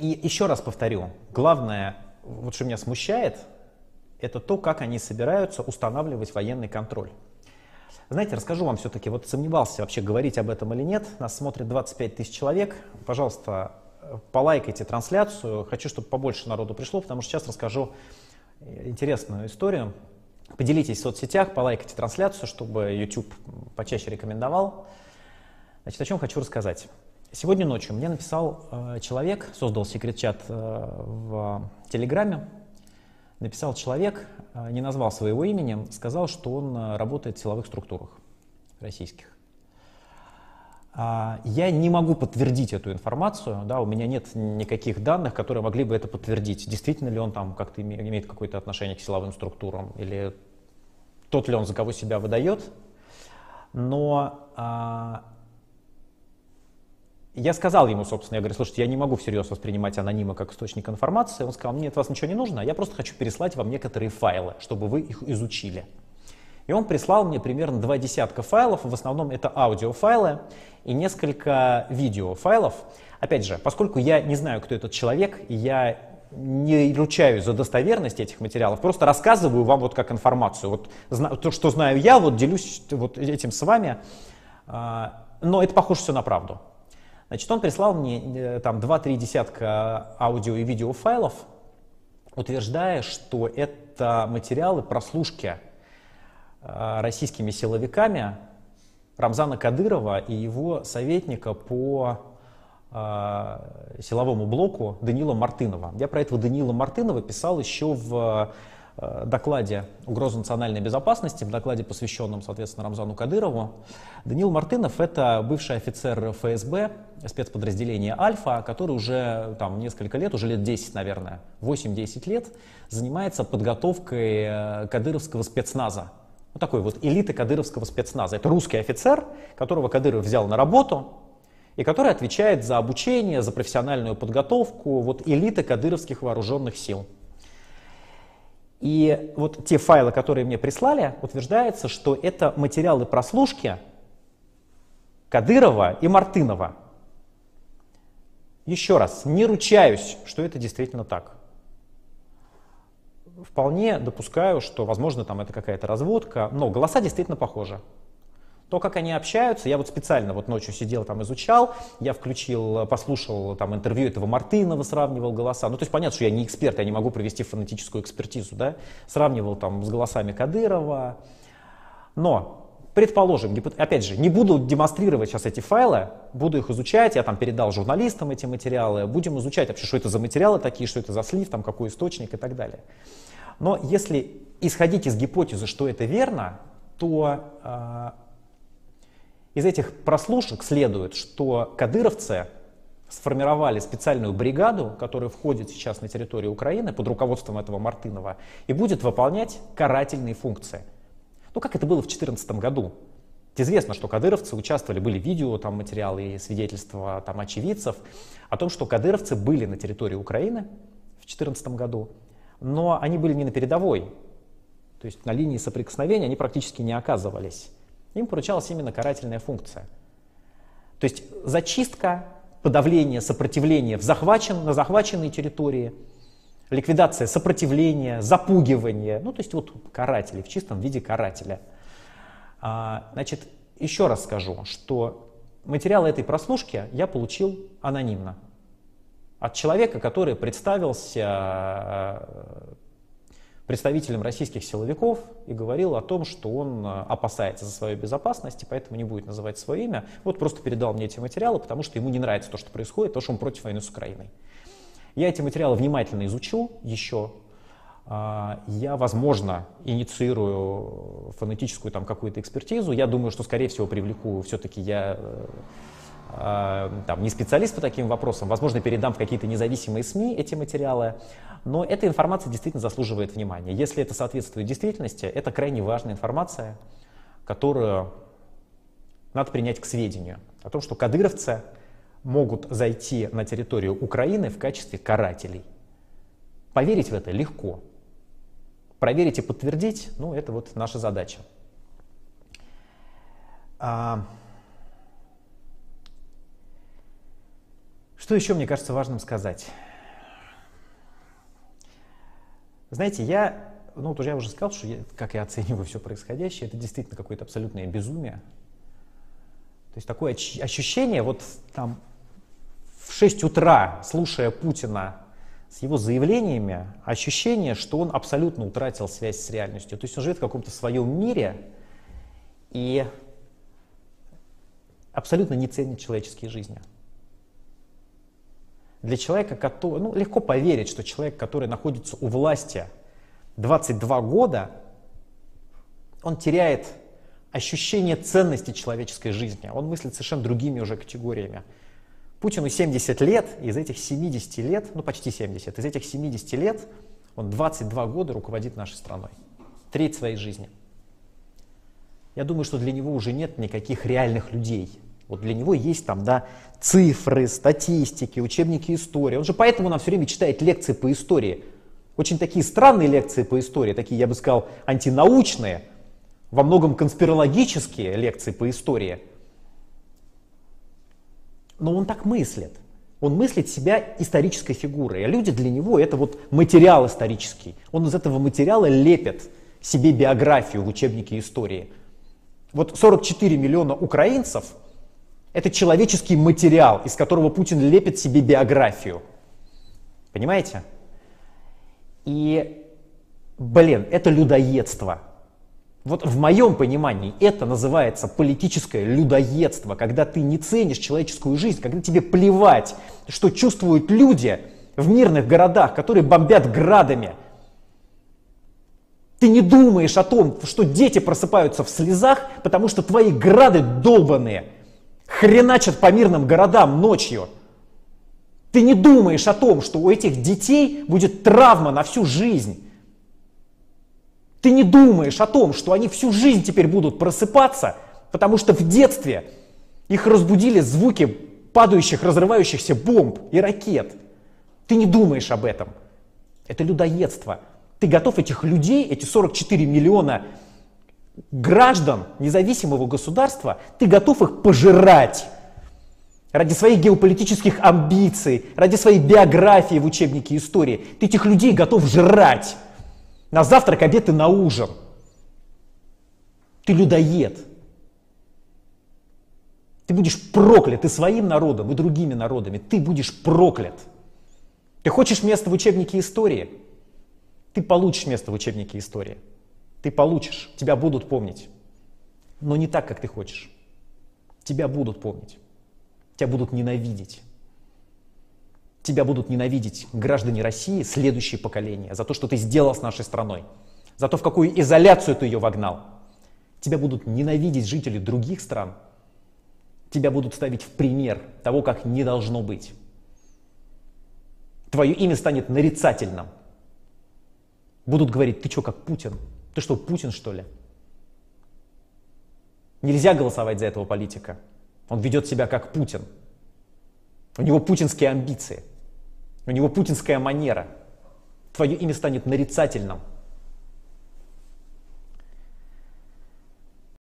И еще раз повторю, главное, вот что меня смущает, это то, как они собираются устанавливать военный контроль. Знаете, расскажу вам все-таки, вот сомневался вообще говорить об этом или нет. Нас смотрит 25 тысяч человек. Пожалуйста, полайкайте трансляцию. Хочу, чтобы побольше народу пришло, потому что сейчас расскажу интересную историю. Поделитесь в соцсетях, полайкайте трансляцию, чтобы YouTube почаще рекомендовал. Значит, о чем хочу рассказать. Сегодня ночью мне написал человек, создал секрет-чат в Телеграме. Написал человек, не назвал своего имени, сказал, что он работает в силовых структурах российских. Я не могу подтвердить эту информацию, да, у меня нет никаких данных, которые могли бы это подтвердить. Действительно ли он там как-то имеет какое-то отношение к силовым структурам, или тот ли он, за кого себя выдает. Но я сказал ему, собственно, я говорю, слушайте, я не могу всерьез воспринимать анонима как источник информации. Он сказал, мне от вас ничего не нужно, я просто хочу переслать вам некоторые файлы, чтобы вы их изучили. И он прислал мне примерно 2 десятка файлов, в основном это аудиофайлы и несколько видеофайлов. Опять же, поскольку я не знаю, кто этот человек, и я не ручаюсь за достоверность этих материалов, просто рассказываю вам вот как информацию. Вот то, что знаю я, вот делюсь вот этим с вами, но это похоже все на правду. Значит, он прислал мне там 2-3 десятка аудио и видеофайлов, утверждая, что это материалы прослушки российскими силовиками Рамзана Кадырова и его советника по силовому блоку Даниила Мартынова. Я про этого Даниила Мартынова писал еще в докладе «Угроза национальной безопасности», в докладе, посвященном, соответственно, Рамзану Кадырову. Даниил Мартынов — это бывший офицер ФСБ, спецподразделения «Альфа», который уже там несколько лет, уже лет 10, наверное, 8-10 лет, занимается подготовкой кадыровского спецназа. Вот такой вот элиты кадыровского спецназа. Это русский офицер, которого Кадыров взял на работу, и который отвечает за обучение, за профессиональную подготовку вот элиты кадыровских вооруженных сил. И вот те файлы, которые мне прислали, утверждается, что это материалы прослушки Кадырова и Мартынова. Еще раз, не ручаюсь, что это действительно так. Вполне допускаю, что, возможно, там это какая-то разводка, но голоса действительно похожи. То, как они общаются, я вот специально вот ночью сидел там изучал, я включил, послушал там интервью этого Мартынова, сравнивал голоса. Ну, то есть понятно, что я не эксперт, я не могу провести фонетическую экспертизу, да, сравнивал там с голосами Кадырова. Но, предположим, опять же, не буду демонстрировать сейчас эти файлы, буду их изучать, я там передал журналистам эти материалы, будем изучать вообще, что это за материалы такие, что это за слив, там какой источник и так далее. Но если исходить из гипотезы, что это верно, то из этих прослушек следует, что кадыровцы сформировали специальную бригаду, которая входит сейчас на территорию Украины под руководством этого Мартынова и будет выполнять карательные функции. Ну, как это было в 2014 году. Известно, что кадыровцы участвовали, были видео, там, материалы и свидетельства там, очевидцев о том, что кадыровцы были на территории Украины в 2014 году, но они были не на передовой, то есть на линии соприкосновения они практически не оказывались. Им поручалась именно карательная функция. То есть зачистка, подавление сопротивления на захваченной территории, ликвидация сопротивления, запугивание, ну то есть вот каратели, в чистом виде карателя. Значит, еще раз скажу, что материалы этой прослушки я получил анонимно. От человека, который представился представителем российских силовиков и говорил о том, что он опасается за свою безопасность и поэтому не будет называть свое имя. Вот просто передал мне эти материалы, потому что ему не нравится то, что происходит, потому что он против войны с Украиной. Я эти материалы внимательно изучу еще. Я, возможно, инициирую фонетическую там какую-то экспертизу. Я думаю, что, скорее всего, привлеку, все-таки я там, не специалист по таким вопросам, возможно, передам в какие-то независимые СМИ эти материалы, но эта информация действительно заслуживает внимания. Если это соответствует действительности, это крайне важная информация, которую надо принять к сведению. О том, что кадыровцы могут зайти на территорию Украины в качестве карателей. Поверить в это легко. Проверить и подтвердить, ну, это вот наша задача. Что еще, мне кажется, важным сказать? Знаете, вот я уже сказал, что как я оцениваю все происходящее, это действительно какое-то абсолютное безумие. То есть такое ощущение, вот там в 6 утра, слушая Путина с его заявлениями, ощущение, что он абсолютно утратил связь с реальностью. То есть он живет в каком-то своем мире и абсолютно не ценит человеческие жизни. Для человека, который, легко поверить, что человек, который находится у власти 22 года, он теряет ощущение ценности человеческой жизни. Он мыслит совершенно другими уже категориями. Путину 70 лет, из этих 70 лет, почти 70, из этих 70 лет он 22 года руководит нашей страной. Треть своей жизни. Я думаю, что для него уже нет никаких реальных людей. Вот для него есть там, цифры, статистики, учебники истории. Он же поэтому нам все время читает лекции по истории. Очень такие странные лекции по истории, такие, я бы сказал, антинаучные, во многом конспирологические лекции по истории. Но он так мыслит. Он мыслит себя исторической фигурой. А люди для него это вот материал исторический. Он из этого материала лепит себе биографию в учебнике истории. Вот 44 миллиона украинцев — это человеческий материал, из которого Путин лепит себе биографию. Понимаете? И, это людоедство. Вот в моем понимании это называется политическое людоедство, когда ты не ценишь человеческую жизнь, когда тебе плевать, что чувствуют люди в мирных городах, которые бомбят градами. Ты не думаешь о том, что дети просыпаются в слезах, потому что твои грады долбаные хреначат по мирным городам ночью. Ты не думаешь о том, что у этих детей будет травма на всю жизнь. Ты не думаешь о том, что они всю жизнь теперь будут просыпаться, потому что в детстве их разбудили звуки падающих, разрывающихся бомб и ракет. Ты не думаешь об этом. Это людоедство. Ты готов этих людей, эти 44 миллиона граждан независимого государства, ты готов их пожирать ради своих геополитических амбиций, ради своей биографии в учебнике истории. Ты этих людей готов жрать на завтрак, обед и на ужин. Ты людоед. Ты будешь проклят и своим народом, и другими народами. Ты будешь проклят. Ты хочешь место в учебнике истории? Ты получишь место в учебнике истории. Ты получишь. Тебя будут помнить. Но не так, как ты хочешь. Тебя будут помнить. Тебя будут ненавидеть. Тебя будут ненавидеть граждане России, следующее поколение, за то, что ты сделал с нашей страной, за то, в какую изоляцию ты ее вогнал. Тебя будут ненавидеть жители других стран. Тебя будут ставить в пример того, как не должно быть. Твое имя станет нарицательным. Будут говорить: ты что, как Путин? Ты что, Путин, что ли? Нельзя голосовать за этого политика. Он ведет себя как Путин. У него путинские амбиции. У него путинская манера. Твое имя станет нарицательным.